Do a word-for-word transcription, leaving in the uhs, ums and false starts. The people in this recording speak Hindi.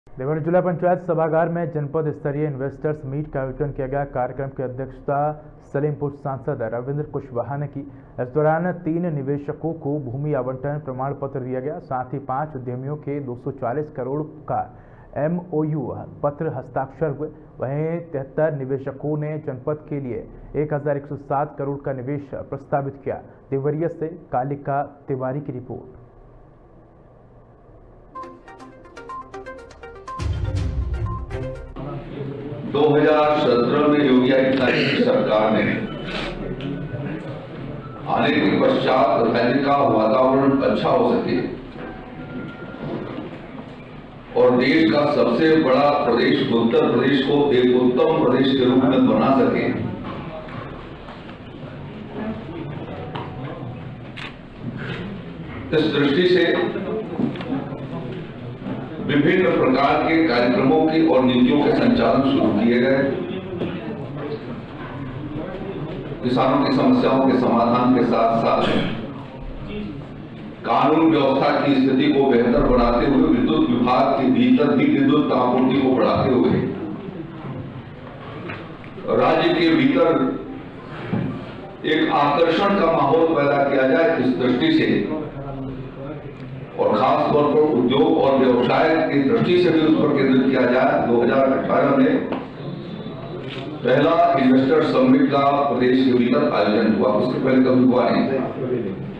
देवरिया जिला पंचायत सभागार में जनपद स्तरीय इन्वेस्टर्स मीट का आयोजन किया गया। कार्यक्रम की अध्यक्षता सलीमपुर सांसद रविंद्र कुशवाहा ने की। इस दौरान तीन निवेशकों को भूमि आवंटन प्रमाण पत्र दिया गया। साथ ही पांच उद्यमियों के दो सौ चालीस करोड़ का एमओयू पत्र हस्ताक्षर हुए। वहीं तिहत्तर निवेशकों ने जनपद के लिए एक हजार एक सौ सात करोड़ का निवेश प्रस्तावित किया। देवरिया से कालिका तिवारी की रिपोर्ट। दो हज़ार सत्रह में योगी आदित्यनाथ की सरकार ने आने के पश्चात राज्य का वातावरण अच्छा हो सके और देश का सबसे बड़ा प्रदेश उत्तर प्रदेश को एक उत्तम प्रदेश के रूप में बना सके, इस दृष्टि से विभिन्न प्रकार के कार्यक्रमों की और नीतियों के संचालन शुरू किए गए। किसानों की समस्याओं के समाधान के साथ साथ कानून व्यवस्था की स्थिति को बेहतर बनाते हुए विद्युत विभाग के भीतर भी विद्युत आपूर्ति को बढ़ाते हुए राज्य के भीतर एक आकर्षण का माहौल पैदा किया जाए, इस दृष्टि से और खास तौर पर उद्योग और व्यवसाय की दृष्टि से भी उस पर केंद्रित किया जाए। दो हज़ार अठारह में पहला इन्वेस्टर समिट का प्रदेश के भीतर आयोजन हुआ, उससे पहले कभी हुआ नहीं।